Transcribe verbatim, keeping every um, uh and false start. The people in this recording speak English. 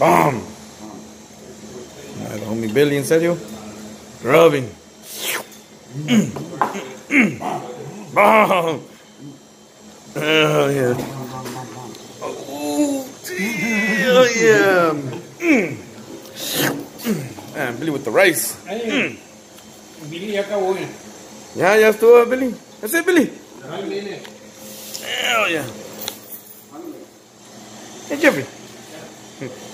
Bam. El homie Billy, en serio. Rubbing. Bam. Oh yeah. Oh, yeah. Mm. Man, Billy with the rice. Mm. Billy ya acabó. Ya, ya estuvo, Billy. That's it, Billy. Hell yeah. Hey, Jeffrey.